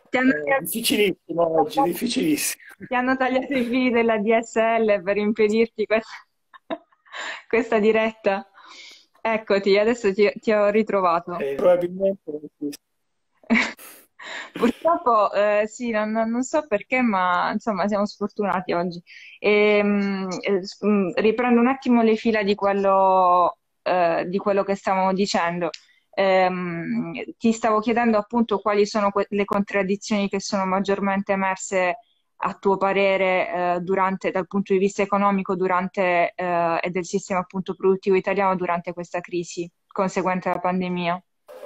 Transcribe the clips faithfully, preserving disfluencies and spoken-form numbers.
Ti hanno, Eh, difficilissimo oggi, difficilissimo. ti hanno tagliato i fili della D S L per impedirti questa, questa diretta. Eccoti, adesso ti, ti ho ritrovato. Eh, probabilmente sì. Purtroppo, eh, sì, non, non- non so perché, ma insomma siamo sfortunati oggi. Ehm, eh, s- mm, riprendo un attimo le fila di quello, eh, di quello che stavamo dicendo. Ehm, ti stavo chiedendo appunto quali sono que- le contraddizioni che sono maggiormente emerse a tuo parere, eh, durante, dal punto di vista economico durante, eh, e del sistema appunto produttivo italiano durante questa crisi conseguente alla pandemia.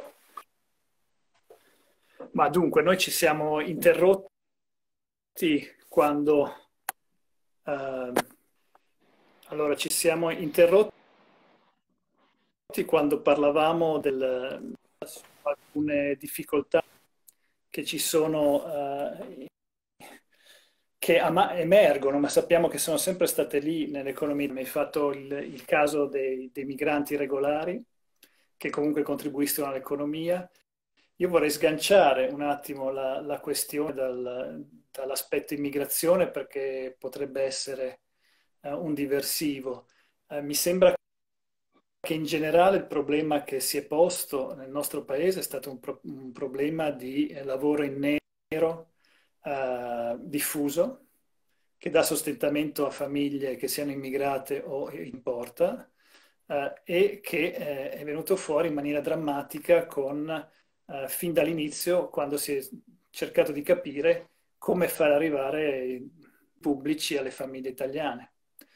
Ma dunque, noi ci siamo interrotti quando, ehm, allora, ci siamo interrotti quando parlavamo del, su alcune difficoltà che ci sono, eh, che ama- emergono, ma sappiamo che sono sempre state lì nell'economia. Mi hai fatto il, il caso dei, dei migranti regolari, che comunque contribuiscono all'economia. Io vorrei sganciare un attimo la, la questione dal- dall'aspetto immigrazione perché potrebbe essere eh, un diversivo. Eh, mi sembra che in generale il problema che si è posto nel nostro paese è stato un, pro- un problema di eh, lavoro in nero eh, diffuso, che dà sostentamento a famiglie che siano immigrate o in porta, eh, e che eh, è venuto fuori in maniera drammatica con, eh, fin dall'inizio, quando si è cercato di capire come far arrivare i pubblici alle famiglie italiane,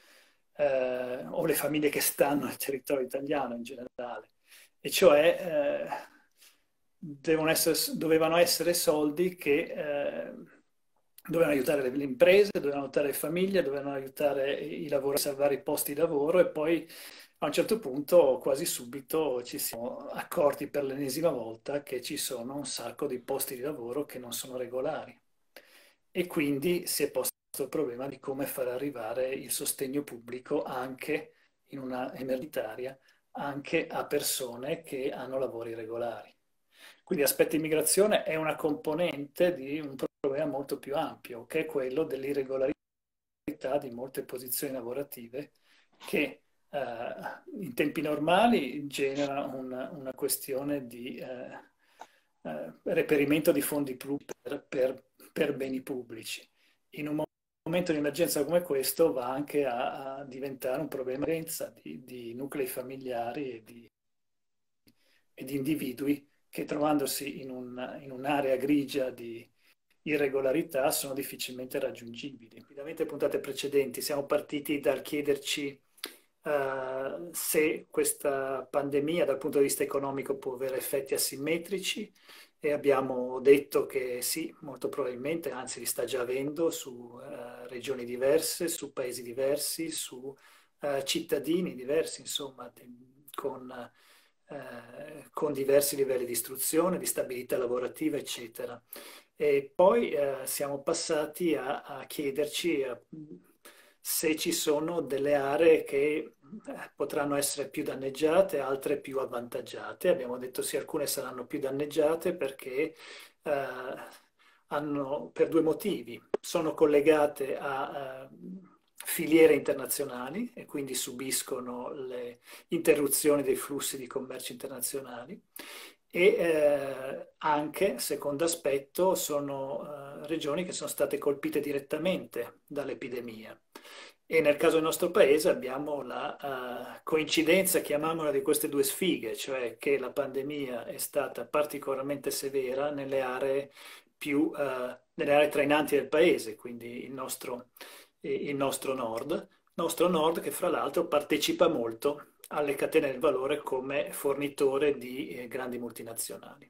eh, o le famiglie che stanno nel territorio italiano in generale. E cioè eh, devono essere, dovevano essere soldi che eh, dovevano aiutare le, le imprese, dovevano aiutare le famiglie, dovevano aiutare i lavoratori a salvare i posti di lavoro e poi a un certo punto, quasi subito, ci siamo accorti per l'ennesima volta che ci sono un sacco di posti di lavoro che non sono regolari. E quindi si è posto il problema di come far arrivare il sostegno pubblico anche in una emergenza, anche a persone che hanno lavori regolari. Quindi l'aspetto immigrazione è una componente di un problema molto più ampio, che è quello dell'irregolarità di molte posizioni lavorative che eh, in tempi normali genera una, una questione di eh, eh, reperimento di fondi per, per, per beni pubblici. In un momento di emergenza come questo va anche a, a diventare un problema di, di, di nuclei familiari e di, e di individui che trovandosi in, un, in un'area grigia di irregolarità sono difficilmente raggiungibili. Ovviamente puntate precedenti siamo partiti dal chiederci uh, se questa pandemia dal punto di vista economico può avere effetti asimmetrici e abbiamo detto che sì, molto probabilmente, anzi li sta già avendo su uh, regioni diverse, su paesi diversi, su uh, cittadini diversi, insomma, con eh, con diversi livelli di istruzione, di stabilità lavorativa, eccetera. E poi eh, siamo passati a, a chiederci eh, se ci sono delle aree che eh, potranno essere più danneggiate, altre più avvantaggiate. Abbiamo detto sì, alcune saranno più danneggiate perché eh, hanno, per due motivi, sono collegate a eh, filiere internazionali e quindi subiscono le interruzioni dei flussi di commercio internazionali e eh, anche, secondo aspetto, sono eh, regioni che sono state colpite direttamente dall'epidemia. E nel caso del nostro paese abbiamo la uh, coincidenza, chiamiamola, di queste due sfighe, cioè che la pandemia è stata particolarmente severa nelle aree più, uh, nelle aree trainanti del paese, quindi il nostro, il nostro nord, nostro nord che fra l'altro partecipa molto alle catene del valore come fornitore di eh, grandi multinazionali.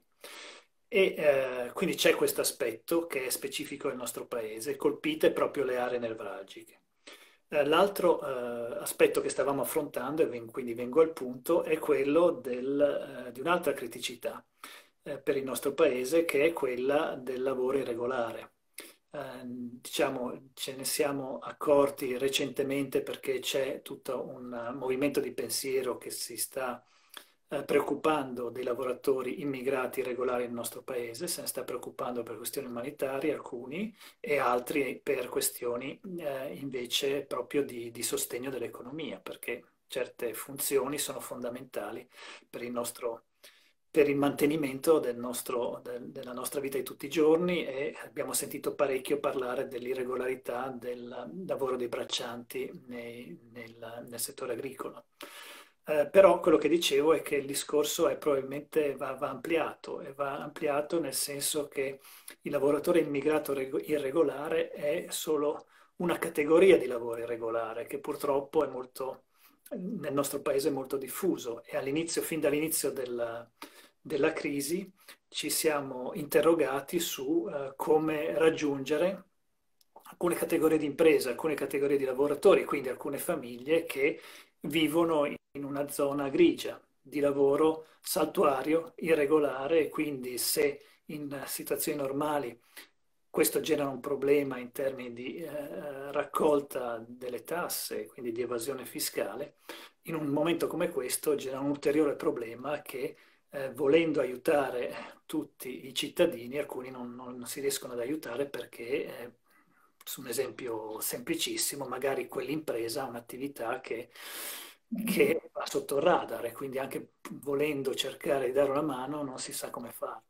E eh, quindi c'è questo aspetto che è specifico del nostro paese, colpite proprio le aree nevralgiche. Eh, L'altro eh, aspetto che stavamo affrontando, e ven- quindi vengo al punto, è quello del, eh, di un'altra criticità eh, per il nostro paese, che è quella del lavoro irregolare. Eh, diciamo, ce ne siamo accorti recentemente perché c'è tutto un movimento di pensiero che si sta eh, preoccupando dei lavoratori immigrati regolari nel nostro paese, se ne sta preoccupando per questioni umanitarie alcuni e altri per questioni eh, invece proprio di, di sostegno dell'economia, perché certe funzioni sono fondamentali per il nostro per il mantenimento del nostro- del- della nostra vita di tutti i giorni e abbiamo sentito parecchio parlare dell'irregolarità del lavoro dei braccianti nei- nel, nel settore agricolo. Eh, però quello che dicevo è che il discorso è probabilmente va, va ampliato e va ampliato nel senso che il lavoratore immigrato rego- irregolare è solo una categoria di lavoro irregolare che purtroppo è molto, nel nostro paese è molto diffuso e all'inizio, fin dall'inizio della, della crisi ci siamo interrogati su eh, come raggiungere alcune categorie di imprese, alcune categorie di lavoratori, quindi alcune famiglie che vivono in una zona grigia di lavoro saltuario, irregolare, e quindi se in situazioni normali questo genera un problema in termini di eh, raccolta delle tasse, quindi di evasione fiscale, in un momento come questo genera un ulteriore problema che eh, volendo aiutare tutti i cittadini, alcuni non, non si riescono ad aiutare perché, eh, su un esempio semplicissimo, magari quell'impresa ha un'attività che, che va sotto il radar e quindi anche volendo cercare di dare una mano non si sa come farlo.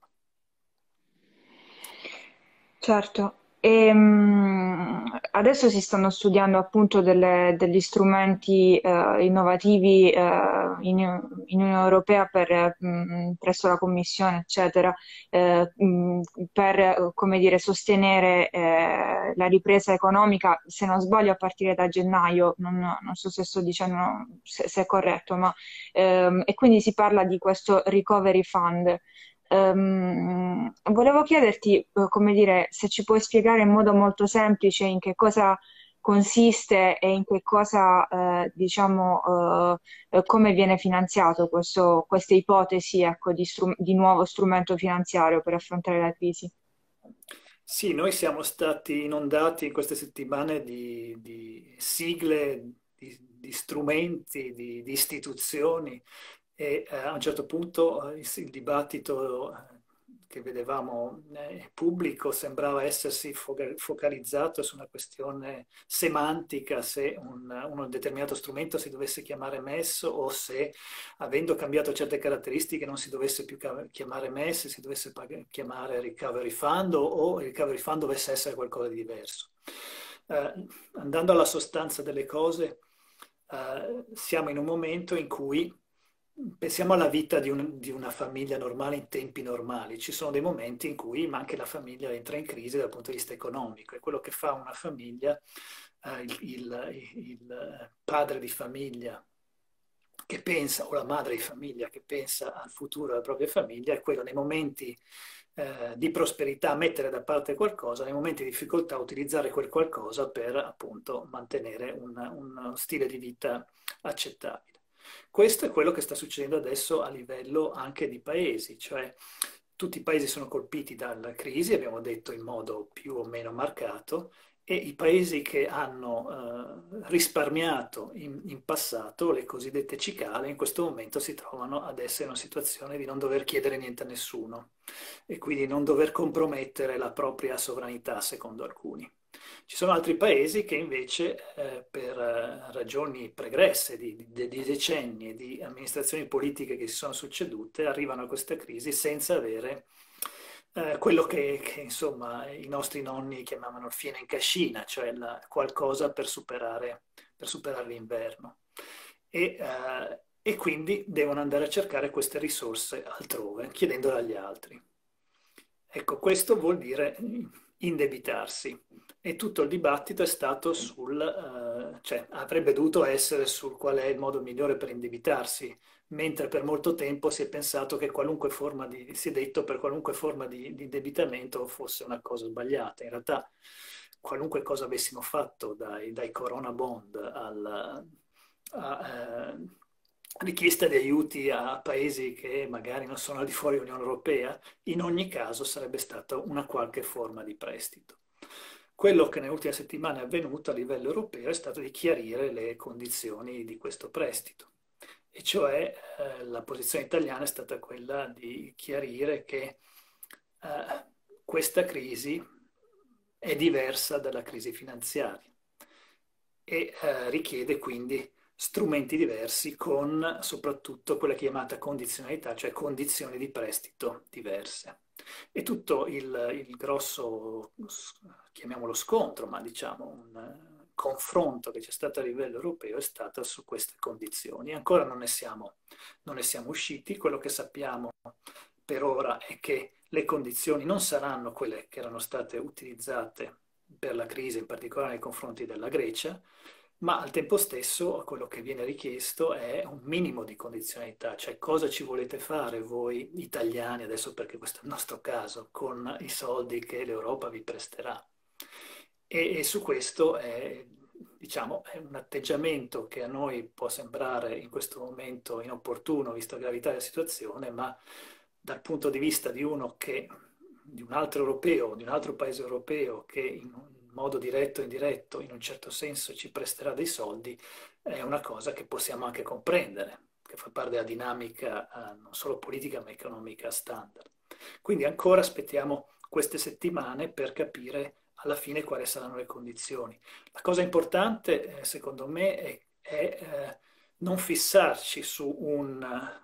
Certo, e, mh, adesso si stanno studiando appunto delle- degli strumenti eh, innovativi eh, in, in Unione Europea per, mh, presso la Commissione, eccetera, eh, mh, per, eh, come dire, sostenere eh, la ripresa economica, se non sbaglio a partire da gennaio, non, non so se sto dicendo se, se è corretto, ma ehm, e quindi si parla di questo Recovery Fund. Ehm, volevo chiederti, eh, come dire, se ci puoi spiegare in modo molto semplice in che cosa consiste e in che cosa, eh, diciamo, eh, eh, come viene finanziato questo, queste ipotesi, ecco, di, strum- di nuovo strumento finanziario per affrontare la crisi. Sì, noi siamo stati inondati in queste settimane di, di sigle, di, di strumenti, di, di istituzioni e eh, a un certo punto eh, il, il dibattito eh, che vedevamo eh, pubblico sembrava essersi foca- focalizzato su una questione semantica, se un, un determinato strumento si dovesse chiamare MES o se, avendo cambiato certe caratteristiche, non si dovesse più ca- chiamare MES, si dovesse pag- chiamare Recovery Fund o, o il Recovery Fund dovesse essere qualcosa di diverso. Eh, andando alla sostanza delle cose, eh, siamo in un momento in cui pensiamo alla vita di, un- di una famiglia normale in tempi normali. Ci sono dei momenti in cui ma anche la famiglia entra in crisi dal punto di vista economico e quello che fa una famiglia, eh, il, il- il padre di famiglia che pensa, o la madre di famiglia che pensa al futuro della propria famiglia, è quello nei momenti eh, di prosperità mettere da parte qualcosa, nei momenti di difficoltà utilizzare quel qualcosa per appunto mantenere un, un stile di vita accettabile. Questo è quello che sta succedendo adesso a livello anche di paesi, cioè tutti i paesi sono colpiti dalla crisi, abbiamo detto in modo più o meno marcato, e i paesi che hanno eh, risparmiato in, in passato, le cosiddette cicale, in questo momento si trovano ad essere in una situazione di non dover chiedere niente a nessuno e quindi non dover compromettere la propria sovranità, secondo alcuni. Ci sono altri paesi che invece, eh, per eh, ragioni pregresse di, di- di decenni e di amministrazioni politiche che si sono succedute, arrivano a questa crisi senza avere eh, quello che, che, insomma i nostri nonni chiamavano il fieno in cascina, cioè la- qualcosa per superare, per superare l'inverno. E, eh, e quindi devono andare a cercare queste risorse altrove, chiedendole agli altri. Ecco, questo vuol dire indebitarsi e tutto il dibattito è stato sul, eh, cioè avrebbe dovuto essere sul qual è il modo migliore per indebitarsi, mentre per molto tempo si è pensato che qualunque forma di, si è detto per qualunque forma di, di indebitamento fosse una cosa sbagliata. In realtà qualunque cosa avessimo fatto dai, dai Corona Bond al, a, eh, richiesta di aiuti a paesi che magari non sono al di fuori dell'Unione Europea, in ogni caso sarebbe stata una qualche forma di prestito. Quello che nelle ultime settimane è avvenuto a livello europeo è stato di chiarire le condizioni di questo prestito. e cioè eh, la posizione italiana è stata quella di chiarire che eh, questa crisi è diversa dalla crisi finanziaria e eh, richiede quindi strumenti diversi con soprattutto quella chiamata condizionalità, cioè condizioni di prestito diverse. E tutto il, il grosso, chiamiamolo scontro, ma diciamo un eh, confronto che c'è stato a livello europeo è stato su queste condizioni. Ancora non ne siamo, non ne siamo usciti, quello che sappiamo per ora è che le condizioni non saranno quelle che erano state utilizzate per la crisi, in particolare nei confronti della Grecia, ma al tempo stesso quello che viene richiesto è un minimo di condizionalità, cioè cosa ci volete fare voi italiani, adesso perché questo è il nostro caso, con i soldi che l'Europa vi presterà. E, e su questo è, diciamo, è un atteggiamento che a noi può sembrare in questo momento inopportuno, vista la gravità della situazione, ma dal punto di vista di uno che, di un altro europeo, di un altro paese europeo che in modo diretto o indiretto, in un certo senso, ci presterà dei soldi, è una cosa che possiamo anche comprendere, che fa parte della dinamica eh, non solo politica ma economica standard. Quindi ancora aspettiamo queste settimane per capire alla fine quali saranno le condizioni. La cosa importante, eh, secondo me, è, è eh, non fissarci su un,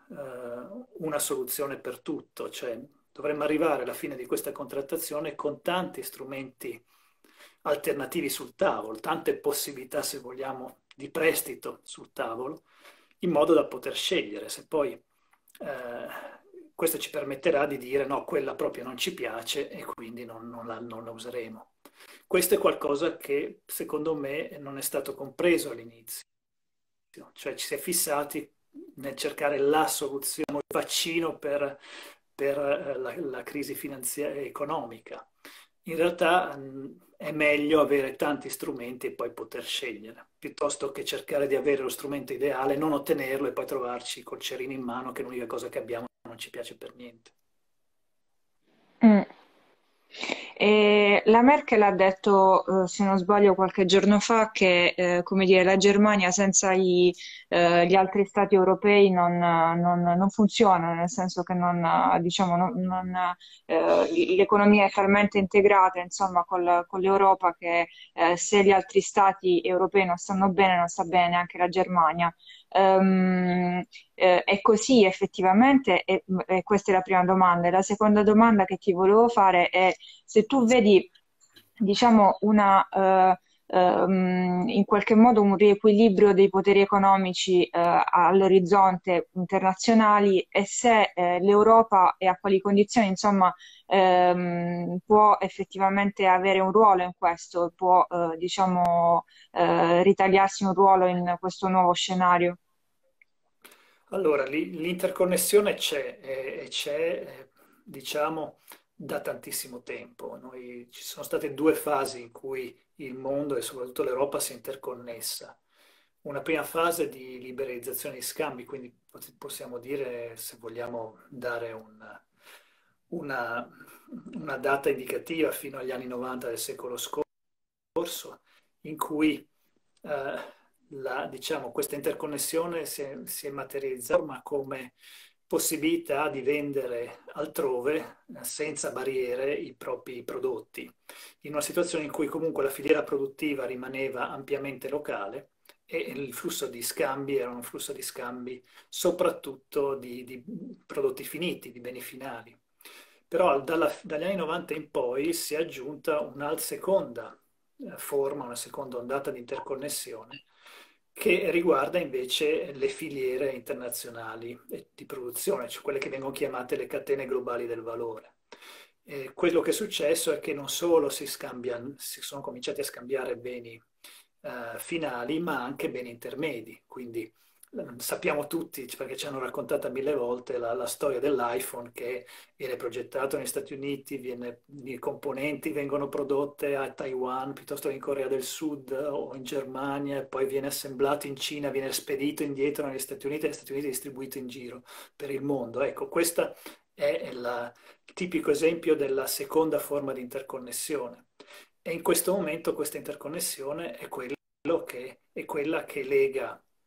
eh, una soluzione per tutto, cioè dovremmo arrivare alla fine di questa contrattazione con tanti strumenti alternativi sul tavolo, tante possibilità, se vogliamo, di prestito sul tavolo, in modo da poter scegliere. Se poi eh, questo ci permetterà di dire no, quella proprio non ci piace e quindi non, non la, non la useremo. Questo è qualcosa che secondo me non è stato compreso all'inizio, cioè ci si è fissati nel cercare la soluzione, il vaccino per, per eh, la, la crisi finanziaria e economica. In realtà mh, è meglio avere tanti strumenti e poi poter scegliere, piuttosto che cercare di avere lo strumento ideale, non ottenerlo e poi trovarci col cerino in mano che l'unica cosa che abbiamo non ci piace per niente. Mm. E la Merkel ha detto, eh, se non sbaglio, qualche giorno fa che, eh, come dire, la Germania senza i- eh, gli altri stati europei non, non- non funziona, nel senso che non, eh, diciamo, non- non, eh, l'economia è talmente integrata, insomma, col- con l'Europa che eh, se gli altri stati europei non stanno bene, non sta bene neanche la Germania. Ehm, eh, è così effettivamente? E, e questa è la prima domanda. E la seconda domanda che ti volevo fare è se tu vedi, diciamo, una, eh, ehm, in qualche modo un riequilibrio dei poteri economici, eh, all'orizzonte internazionali e se, eh, l'Europa e a quali condizioni, insomma, ehm, può effettivamente avere un ruolo in questo, può, eh, diciamo, eh, ritagliarsi un ruolo in questo nuovo scenario. Allora, lì- l'interconnessione c'è e e c'è, eh, diciamo, da tantissimo tempo. Noi- ci sono state due fasi in cui il mondo e soprattutto l'Europa si è interconnessa. Una prima fase di liberalizzazione di scambi, quindi pot- possiamo dire, se vogliamo dare un- una, una data indicativa, fino agli anni novanta del secolo scorso, in cui eh, la- diciamo, questa interconnessione si è, si è materializzata ma come possibilità di vendere altrove eh, senza barriere i propri prodotti, in una situazione in cui comunque la filiera produttiva rimaneva ampiamente locale e il flusso di scambi era un flusso di scambi soprattutto di, di prodotti finiti, di beni finali. Però dalla- dagli anni novanta in poi si è aggiunta una seconda eh, forma, una seconda ondata di interconnessione che riguarda invece le filiere internazionali eh, di produzione, cioè quelle che vengono chiamate le catene globali del valore. E quello che è successo è che non solo si scambiano, si sono cominciati a scambiare beni eh, finali, ma anche beni intermedi. Quindi eh, sappiamo tutti, perché ci hanno raccontata mille volte, la, la storia dell'iPhone che viene progettato negli Stati Uniti, viene- i componenti vengono prodotte a Taiwan piuttosto che in Corea del Sud o in Germania, e poi viene assemblato in Cina, viene spedito indietro negli Stati Uniti e negli Stati Uniti è distribuito in giro per il mondo. Ecco, questo è la- il tipico esempio della seconda forma di interconnessione. E in questo momento questa interconnessione è quello che, è quella che lega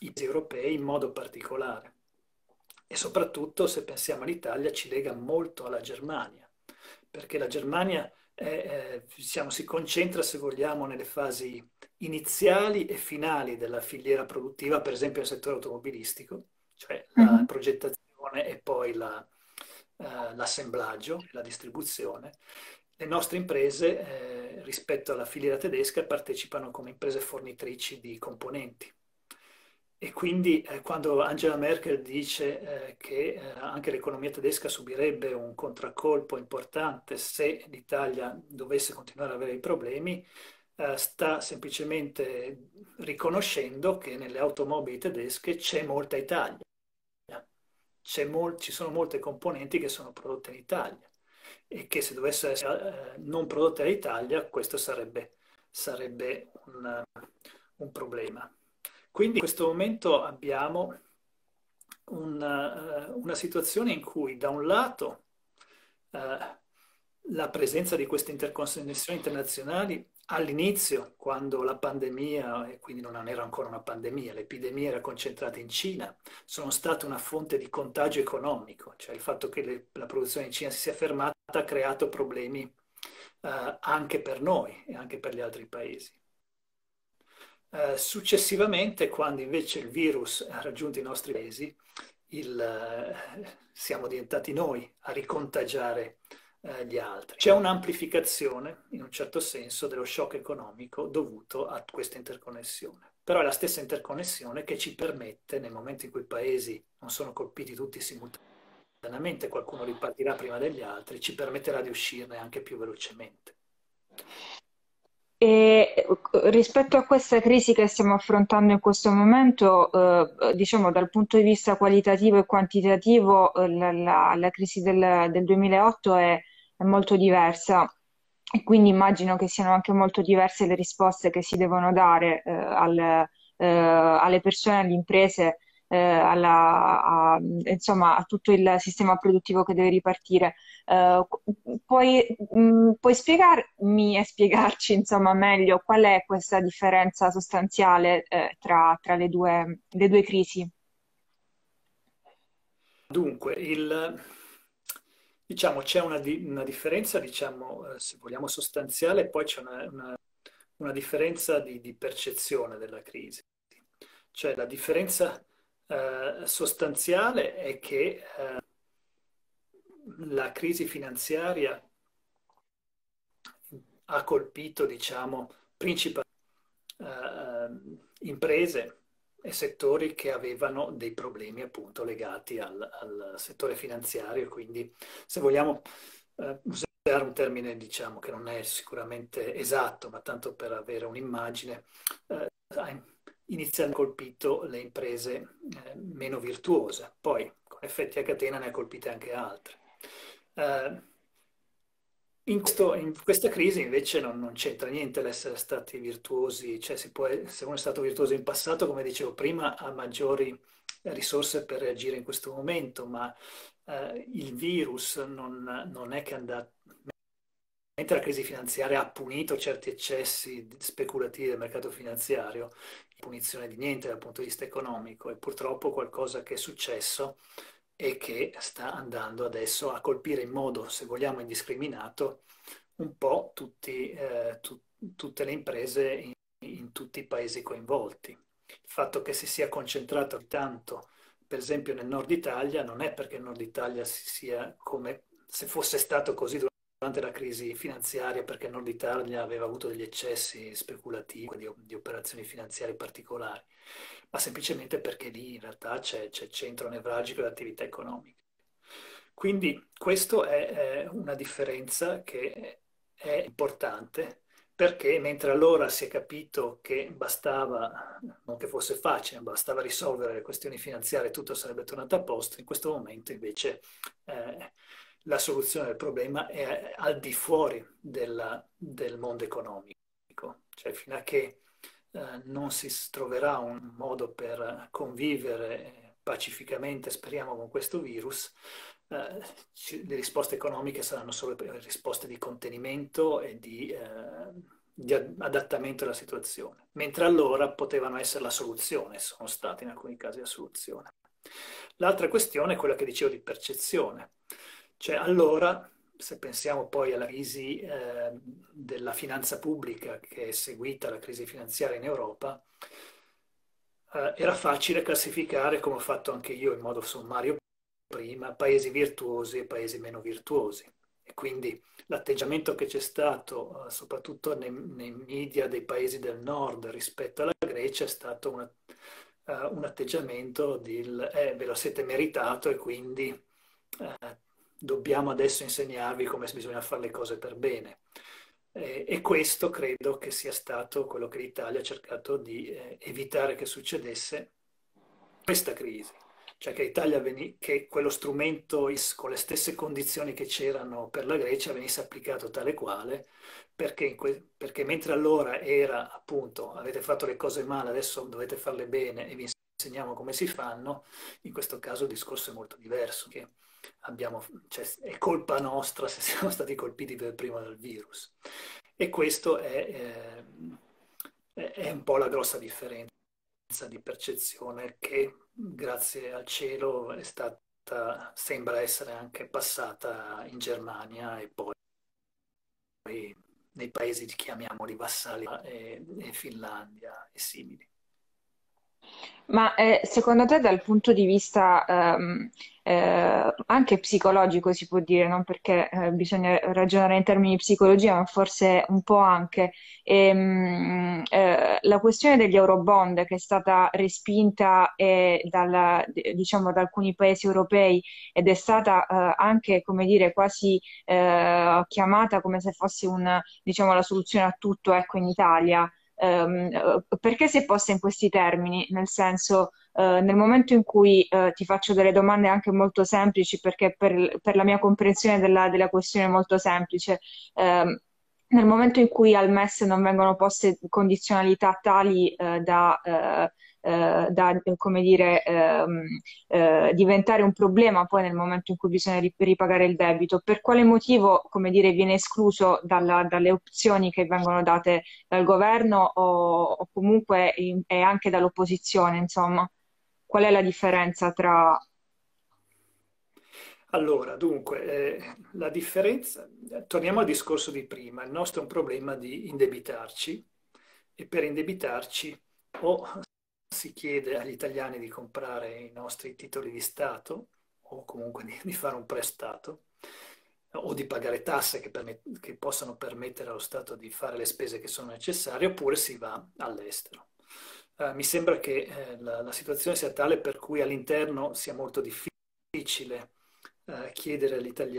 i paesi europei in modo particolare. E soprattutto, se pensiamo all'Italia, ci lega molto alla Germania, perché la Germania è, è, diciamo, si concentra, se vogliamo, nelle fasi iniziali e finali della filiera produttiva, per esempio nel settore automobilistico, cioè la Mhm. progettazione e poi la, eh, l'assemblaggio, la distribuzione. Le nostre imprese, eh, rispetto alla filiera tedesca, partecipano come imprese fornitrici di componenti. E quindi eh, quando Angela Merkel dice eh, che eh, anche l'economia tedesca subirebbe un contraccolpo importante se l'Italia dovesse continuare ad avere i problemi, eh, sta semplicemente riconoscendo che nelle automobili tedesche c'è molta Italia, c'è mol- ci sono molte componenti che sono prodotte in Italia e che se dovessero essere eh, non prodotte in Italia questo sarebbe, sarebbe un, un problema. Quindi in questo momento abbiamo una, una situazione in cui da un lato eh, la presenza di queste interconnessioni internazionali all'inizio, quando la pandemia, e quindi non era ancora una pandemia, l'epidemia era concentrata in Cina, sono state una fonte di contagio economico, cioè il fatto che le, la produzione in Cina si sia fermata ha creato problemi eh, anche per noi e anche per gli altri paesi. Eh, successivamente, quando invece il virus ha raggiunto i nostri paesi, il, eh, siamo diventati noi a ricontagiare eh, gli altri. C'è un'amplificazione, in un certo senso, dello shock economico dovuto a questa interconnessione. Però è la stessa interconnessione che ci permette, nel momento in cui i paesi non sono colpiti tutti simultaneamente, qualcuno ripartirà prima degli altri, ci permetterà di uscirne anche più velocemente. E eh, rispetto a questa crisi che stiamo affrontando in questo momento, eh, diciamo dal punto di vista qualitativo e quantitativo, eh, la, la- la crisi del, del duemilaotto è, è molto diversa e quindi immagino che siano anche molto diverse le risposte che si devono dare, eh, al- eh, alle persone, alle imprese, eh, alla- a, insomma, a tutto il sistema produttivo che deve ripartire. Eh, puoi, mh, puoi spiegarmi e spiegarci, insomma, meglio qual è questa differenza sostanziale, eh, tra, tra le due, le due crisi? Dunque, il, diciamo, c'è una, di- una differenza, diciamo, eh, se vogliamo sostanziale, e poi c'è una, una- una differenza di, di percezione della crisi. Cioè, la differenza eh, sostanziale è che eh, la crisi finanziaria ha colpito, diciamo, principalmente eh, imprese e settori che avevano dei problemi appunto legati al, al settore finanziario, quindi se vogliamo eh, usare un termine diciamo che non è sicuramente esatto, ma tanto per avere un'immagine, eh, ha inizialmente colpito le imprese eh, meno virtuose, poi con effetti a catena ne ha colpite anche altre. Eh, in, questo- in questa crisi invece non, non c'entra niente l'essere stati virtuosi, cioè si può- se uno è stato virtuoso in passato, come dicevo prima, ha maggiori risorse per reagire in questo momento, ma eh, il virus non, non è che è andato, mentre la crisi finanziaria ha punito certi eccessi speculativi del mercato finanziario, punizione di niente dal punto di vista economico, è purtroppo qualcosa che è successo e che sta andando adesso a colpire in modo, se vogliamo, indiscriminato un po' tutti, eh, tu- tutte le imprese in, in tutti i paesi coinvolti. Il fatto che si sia concentrato tanto, per esempio, nel nord Italia, non è perché il nord Italia si sia come se fosse stato così durante la crisi finanziaria, perché il nord Italia aveva avuto degli eccessi speculativi, di, di operazioni finanziarie particolari, ma semplicemente perché lì in realtà c'è c'è il centro nevralgico dell'attività economica. Quindi questa è, è una differenza che è importante perché mentre allora si è capito che bastava, non che fosse facile, bastava risolvere le questioni finanziarie e tutto sarebbe tornato a posto, in questo momento invece eh, la soluzione del problema è al di fuori della- del mondo economico, cioè fino a che eh, non si troverà un modo per convivere pacificamente, speriamo, con questo virus, eh, ci- le risposte economiche saranno solo per risposte di contenimento e di, eh, di adattamento alla situazione, mentre allora potevano essere la soluzione, sono stati in alcuni casi la soluzione. L'altra questione è quella che dicevo di percezione, cioè allora, se pensiamo poi alla crisi eh, della finanza pubblica che è seguita alla crisi finanziaria in Europa, eh, era facile classificare, come ho fatto anche io in modo sommario prima, paesi virtuosi e paesi meno virtuosi. E quindi l'atteggiamento che c'è stato, eh, soprattutto nei, nei media dei paesi del nord rispetto alla Grecia, è stato una, eh, un atteggiamento di eh, ve lo siete meritato e quindi eh, dobbiamo adesso insegnarvi come bisogna fare le cose per bene. Eh, e questo credo che sia stato quello che l'Italia ha cercato di eh, evitare che succedesse questa crisi. Cioè che l'Italia veni- che quello strumento is- con le stesse condizioni che c'erano per la Grecia venisse applicato tale quale, perché, in que- perché mentre allora era appunto avete fatto le cose male, adesso dovete farle bene e vi insegniamo come si fanno, in questo caso il discorso è molto diverso, che abbiamo, cioè, è colpa nostra se siamo stati colpiti per primo dal virus. E questo è, eh, è un po' la grossa differenza di percezione che, grazie al cielo, è stata, sembra essere anche passata in Germania e poi nei paesi, chiamiamoli vassalli, e, e Finlandia e simili. Ma eh, secondo te dal punto di vista ehm, eh, anche psicologico si può dire, non perché eh, bisogna ragionare in termini di psicologia, ma forse un po' anche, ehm, eh, la questione degli Eurobond che è stata respinta eh, dalla- d- diciamo, da alcuni paesi europei ed è stata eh, anche, come dire, quasi eh, chiamata come se fosse un, diciamo, la soluzione a tutto, ecco, in Italia. Ehm, eh, perché si è posta in questi termini? Nel senso, eh, nel momento in cui eh, ti faccio delle domande anche molto semplici, perché per, per la mia comprensione della, della questione è molto semplice, ehm, nel momento in cui al MES non vengono poste condizionalità tali eh, da, eh, eh, da, eh, come dire, ehm, eh, diventare un problema poi nel momento in cui bisogna ri- ripagare il debito, per quale motivo, come dire, viene escluso dalla- dalle opzioni che vengono date dal governo o, o comunque in- e anche dall'opposizione, insomma? Qual è la differenza tra... Allora, dunque, eh, la differenza, torniamo al discorso di prima, il nostro è un problema di indebitarci e per indebitarci o si chiede agli italiani di comprare i nostri titoli di Stato o comunque di, di fare un prestato o di pagare tasse che, permet- che possano permettere allo Stato di fare le spese che sono necessarie oppure si va all'estero. Eh, mi sembra che eh, la, la situazione sia tale per cui all'interno sia molto difficile eh, chiedere agli italiani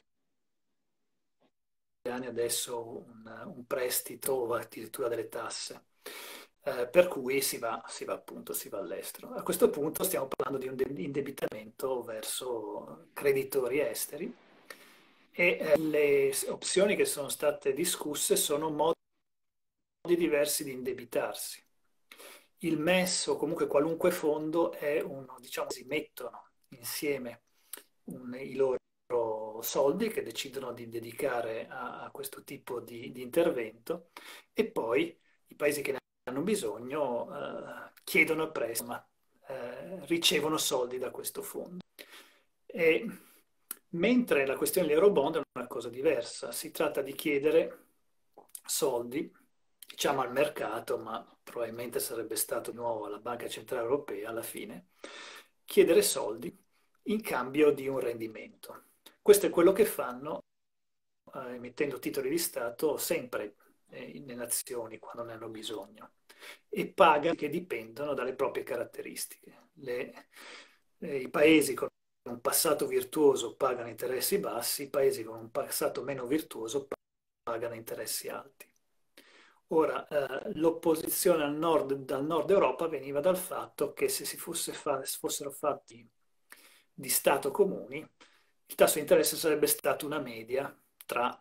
adesso un, un prestito o addirittura delle tasse. Eh, per cui si va, si va appunto, si va all'estero. A questo punto stiamo parlando di un de- indebitamento verso creditori esteri e eh, le opzioni che sono state discusse sono modi diversi di indebitarsi. Il MES o comunque qualunque fondo è uno, diciamo, si mettono insieme un- i loro soldi che decidono di dedicare a, a questo tipo di, di intervento e poi i paesi che ne hanno bisogno eh, chiedono prestito, ma eh, ricevono soldi da questo fondo. E, mentre la questione dell'Eurobond è una cosa diversa, si tratta di chiedere soldi, diciamo al mercato, ma probabilmente sarebbe stato di nuovo alla Banca Centrale Europea alla fine, chiedere soldi in cambio di un rendimento. Questo è quello che fanno eh, emettendo titoli di Stato sempre eh, le nazioni quando ne hanno bisogno e pagano che dipendono dalle proprie caratteristiche. Le, eh, I paesi con un passato virtuoso pagano interessi bassi, i paesi con un passato meno virtuoso pagano interessi alti. Ora, eh, l'opposizione al nord, dal nord Europa veniva dal fatto che se si fosse fa- fossero fatti di Stato comuni, il tasso di interesse sarebbe stato una media tra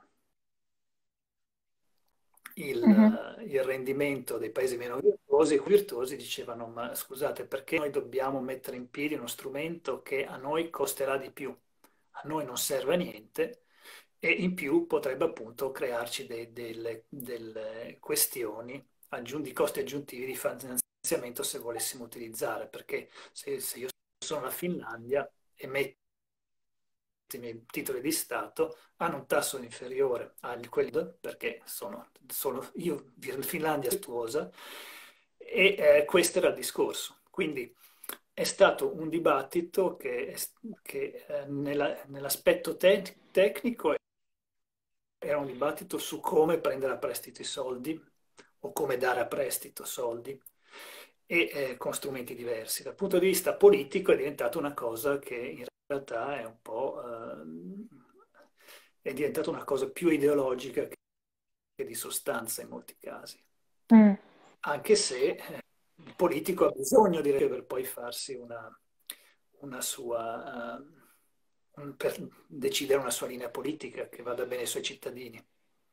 Mhm. il, il rendimento dei paesi meno virtuosi e i virtuosi dicevano, ma scusate, perché noi dobbiamo mettere in piedi uno strumento che a noi costerà di più? A noi non serve a niente e in più potrebbe appunto crearci de- delle, delle questioni aggiun- di costi aggiuntivi di finanziamento se volessimo utilizzare, perché se, se io sono la Finlandia e metto i miei titoli di Stato hanno un tasso inferiore a quelli perché sono, sono io, Finlandia è virtuosa, e eh, questo era il discorso. Quindi è stato un dibattito che, che eh, nella- nell'aspetto te- tecnico era un dibattito su come prendere a prestito i soldi o come dare a prestito soldi e eh, con strumenti diversi. Dal punto di vista politico è diventata una cosa che in realtà è un po' eh, è diventata una cosa più ideologica che di sostanza in molti casi. Mm. Anche se eh, il politico ha bisogno di per poi farsi una, una sua, uh, un, per decidere una sua linea politica che vada bene ai suoi cittadini.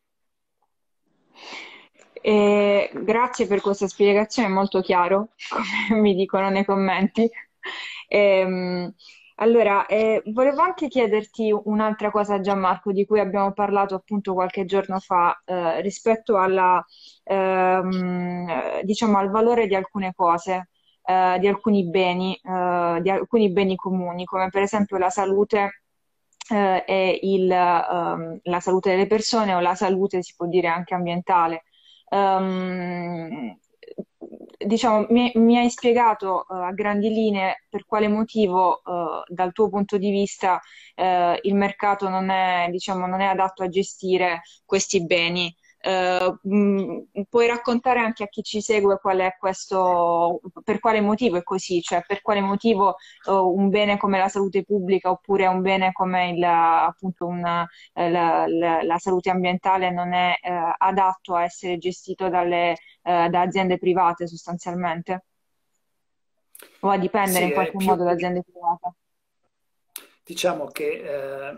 E grazie per questa spiegazione, è molto chiaro, come mi dicono nei commenti. Ehm, allora, eh, volevo anche chiederti un'altra cosa, Gianmarco, di cui abbiamo parlato appunto qualche giorno fa, eh, rispetto alla, ehm, eh, diciamo, al valore di alcune cose, eh, di alcuni beni, eh, di alcuni beni comuni, come per esempio la salute, eh, e il, ehm, la salute delle persone o la salute, si può dire, anche ambientale. Ehm, diciamo, mi, mi hai spiegato eh, a grandi linee per quale motivo, eh, dal tuo punto di vista, eh, il mercato non è, diciamo, non è adatto a gestire questi beni. Eh, mh, puoi raccontare anche a chi ci segue qual è questo, per quale motivo è così, cioè per quale motivo eh, un bene come la salute pubblica oppure un bene come il, appunto una, eh, la, la- la salute ambientale non è eh, adatto a essere gestito dalle, eh, da aziende private sostanzialmente, o a dipendere Sì, in è qualche più, modo da aziende private. diciamo che eh,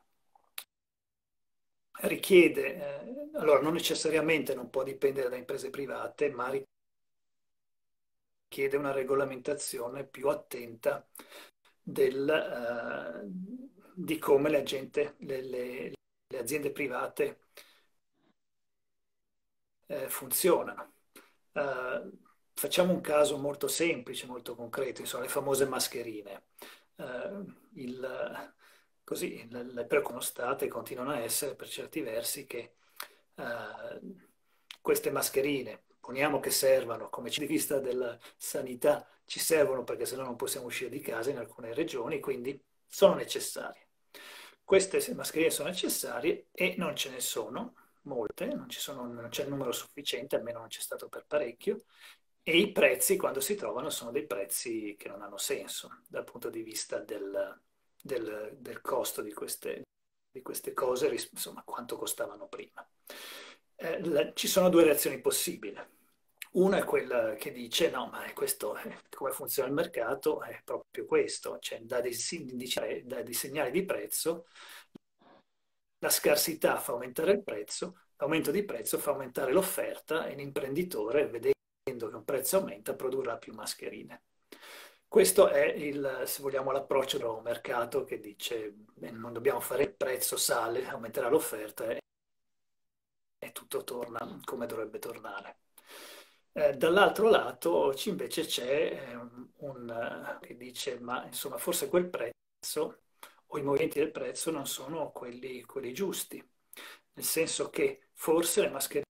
richiede, eh, allora non necessariamente non può dipendere da imprese private, ma richiede una regolamentazione più attenta del, eh, di come le, agente- le- le- le aziende private eh, funzionano. Eh, facciamo un caso molto semplice, molto concreto, insomma, le famose mascherine. Eh, il, così, le, le preoccupazioni sono state e continuano a essere per certi versi che eh, queste mascherine, poniamo che servano, come punto di vista della sanità, ci servono perché sennò non possiamo uscire di casa in alcune regioni, quindi sono necessarie. Queste mascherine sono necessarie e non ce ne sono molte, non ci sono- non c'è il numero sufficiente, almeno non c'è stato per parecchio, e i prezzi quando si trovano sono dei prezzi che non hanno senso dal punto di vista del, del- del costo di queste, di queste cose, ris- insomma, quanto costavano prima. Eh, la- ci sono due reazioni possibili. Una è quella che dice: no, ma è questo, eh, come funziona il mercato, è proprio questo, cioè dà dei, indici- dà dei segnali di prezzo, la scarsità fa aumentare il prezzo, l'aumento di prezzo fa aumentare l'offerta e l'imprenditore, vedendo che un prezzo aumenta, produrrà più mascherine. Questo è il, se vogliamo, l'approccio del mercato che dice: beh, non dobbiamo fare il prezzo sale, aumenterà l'offerta e, e tutto torna come dovrebbe tornare. Eh, dall'altro lato ci- invece c'è eh, un, un, eh, che dice: ma insomma, forse quel prezzo o i movimenti del prezzo non sono quelli, quelli giusti, nel senso che forse le mascherine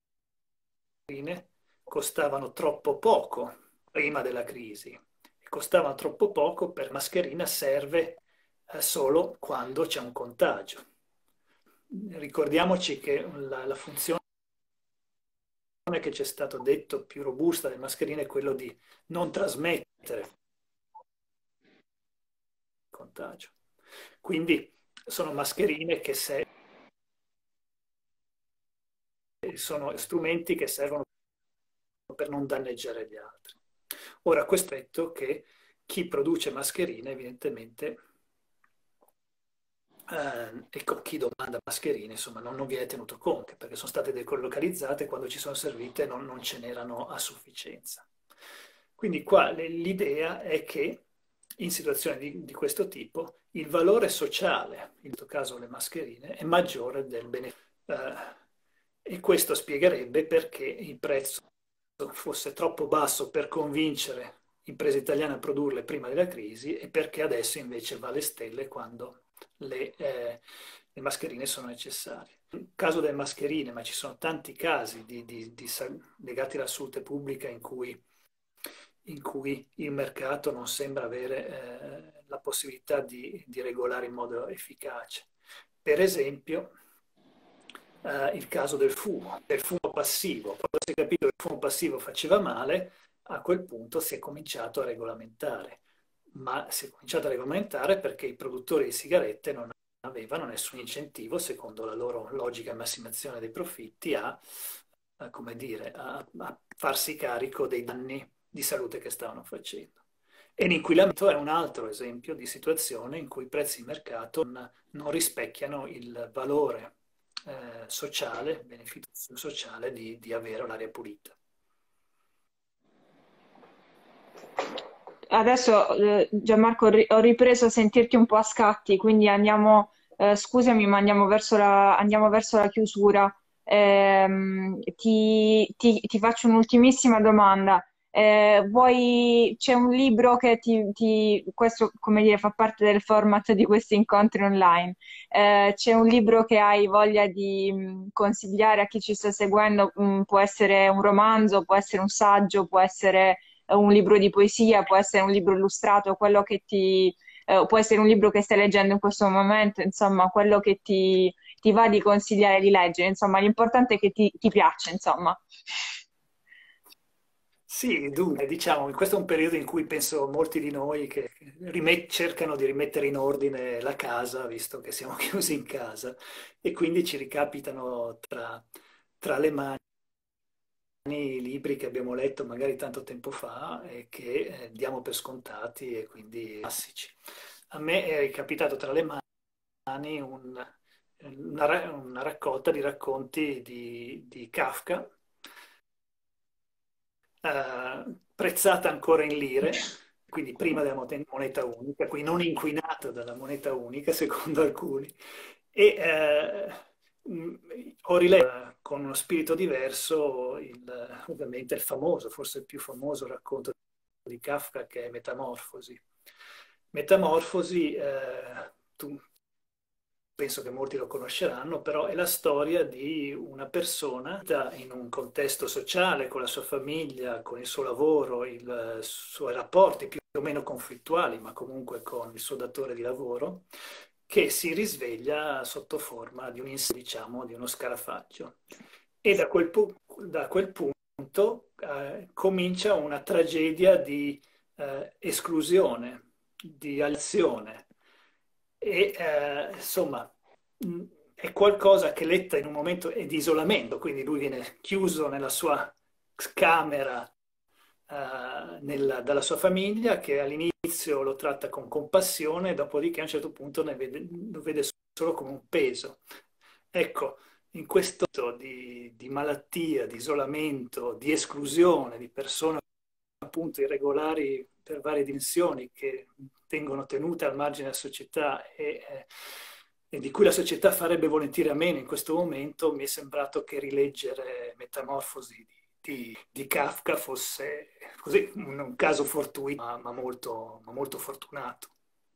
costavano troppo poco prima della crisi e costavano troppo poco per mascherina serve eh, solo quando c'è un contagio. Ricordiamoci che la, la funzione che ci è stato detto più robusta delle mascherine è quello di non trasmettere il contagio. Quindi sono mascherine che se, sono strumenti che servono per non danneggiare gli altri. Ora, questo è detto che chi produce mascherine evidentemente eh, e chi domanda mascherine insomma non, non viene tenuto conto perché sono state decolocalizzate quando ci sono servite non, non ce n'erano a sufficienza. Quindi qua l'idea è che in situazioni di, di questo tipo, il valore sociale, in questo caso le mascherine, è maggiore del beneficio. Eh, e questo spiegherebbe perché il prezzo fosse troppo basso per convincere imprese italiane a produrle prima della crisi e perché adesso invece va alle stelle quando le, eh, le mascherine sono necessarie. Nel caso delle mascherine, ma ci sono tanti casi di, di, di, legati alla salute pubblica in cui, in cui il mercato non sembra avere eh, la possibilità di, di regolare in modo efficace. Per esempio, Uh, il caso del fumo, del fumo passivo. Quando si è capito che il fumo passivo faceva male, a quel punto si è cominciato a regolamentare. Ma si è cominciato a regolamentare perché i produttori di sigarette non avevano nessun incentivo, secondo la loro logica massimazione dei profitti, a, a, come dire, a, a farsi carico dei danni di salute che stavano facendo. E l'inquinamento è un altro esempio di situazione in cui i prezzi di mercato non, non rispecchiano il valore Eh, sociale, beneficio sociale di, di avere un'aria pulita. Adesso, eh, Gianmarco, ho ri- ho ripreso a sentirti un po' a scatti, quindi andiamo, eh, scusami, ma andiamo verso la, andiamo verso la chiusura. Ehm, ti, ti- ti faccio un'ultimissima domanda. Eh, vuoi, c'è un libro che ti, ti- questo, come dire, fa parte del format di questi incontri online. Eh, c'è un libro che hai voglia di mh, consigliare a chi ci sta seguendo? Mh, può essere un romanzo, può essere un saggio, può essere un libro di poesia, può essere un libro illustrato, quello che ti, eh, può essere un libro che stai leggendo in questo momento, insomma, quello che ti, ti va di consigliare di leggere, insomma, l'importante è che ti, ti piaccia, insomma. Sì, dunque, diciamo, questo è un periodo in cui penso molti di noi che rimet- cercano di rimettere in ordine la casa, visto che siamo chiusi in casa, e quindi ci ricapitano tra, tra le mani i libri che abbiamo letto magari tanto tempo fa e che eh, diamo per scontati e quindi classici. A me è capitato tra le mani un- una, ra- una raccolta di racconti di, di Kafka, eh, prezzata ancora in lire, quindi prima della mote- moneta unica, quindi non inquinata dalla moneta unica, secondo alcuni. E eh, mh, ho riletto con uno spirito diverso il- ovviamente il famoso, forse il più famoso racconto di Kafka che è Metamorfosi. Metamorfosi, eh, tu penso che molti lo conosceranno, però è la storia di una persona in un contesto sociale, con la sua famiglia, con il suo lavoro, i suoi rapporti più o meno conflittuali, ma comunque con il suo datore di lavoro, che si risveglia sotto forma di un ins- diciamo, di uno scarafaggio. E da quel, pu- da quel punto eh, comincia una tragedia di eh, esclusione, di azione e eh, insomma mh, è qualcosa che letta in un momento è di isolamento, quindi lui viene chiuso nella sua camera eh, nella- dalla sua famiglia che all'inizio lo tratta con compassione, dopodiché a un certo punto ne vede- lo vede solo come un peso. Ecco, in questo di, di malattia, di isolamento, di esclusione di persone appunto irregolari per varie dimensioni che tengono tenute al margine della società e, eh, e di cui la società farebbe volentieri a meno in questo momento, mi è sembrato che rileggere Metamorfosi di, di- di Kafka fosse così un, un caso fortuito, ma, ma molto, ma molto fortunato.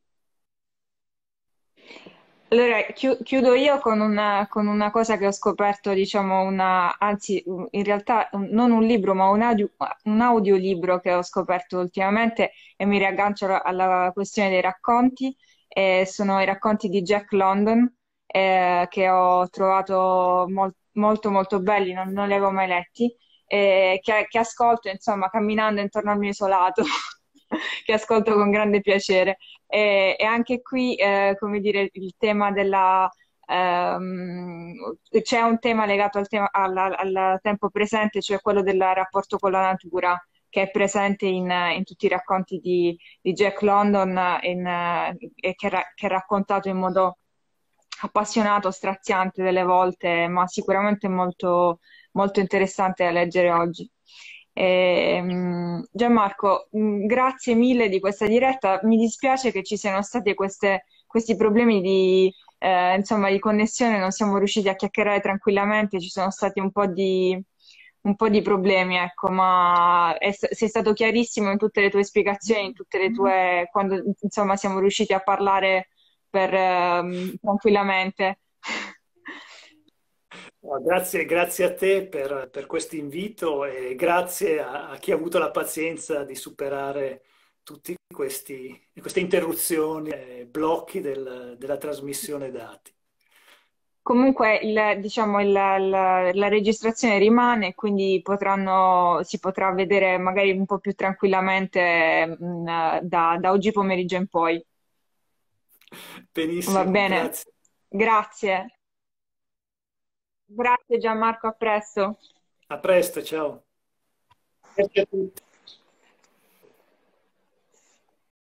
Allora, chiu- chiudo io con una, con una cosa che ho scoperto, diciamo, una, anzi, in realtà un- non un libro, ma un audio, un audiolibro che ho scoperto ultimamente e mi riaggancio alla, alla questione dei racconti. Eh, sono i racconti di Jack London, eh, che ho trovato mol- molto, molto belli, non, non li avevo mai letti, eh, che, che ascolto, insomma, camminando intorno al mio isolato, che ascolto con grande piacere. E, e anche qui, eh, come dire, il tema della... ehm, c'è un tema legato al, tema- alla- al tempo presente, cioè quello del rapporto con la natura, che è presente in, in tutti i racconti di, di Jack London eh, in, eh, e che, ra- che è raccontato in modo appassionato, straziante delle volte, ma sicuramente molto, molto interessante da leggere oggi. Ehm, Gianmarco, mh, grazie mille di questa diretta. Mi dispiace che ci siano stati queste- questi problemi di, eh, insomma, di connessione, non siamo riusciti a chiacchierare tranquillamente, ci sono stati un po' di, un po' di problemi, ecco, ma è- sei stato chiarissimo in tutte le tue spiegazioni, in tutte le tue, quando insomma siamo riusciti a parlare per, ehm, tranquillamente. No, grazie, grazie a te per, per questo invito e grazie a, a chi ha avuto la pazienza di superare tutti questi, queste interruzioni e blocchi del- della trasmissione dati. Comunque, il- diciamo, il- la, la registrazione rimane, quindi potranno, si potrà vedere magari un po' più tranquillamente, mh, da, da oggi pomeriggio in poi. Va Benissimo, bene? grazie. Grazie. Grazie Gianmarco, a presto. A presto, ciao. Grazie a tutti.